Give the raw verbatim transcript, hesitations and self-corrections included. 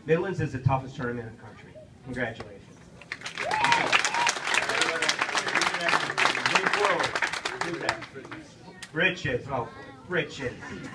Midlands is the toughest tournament in the country. Congratulations. Riches, oh, riches.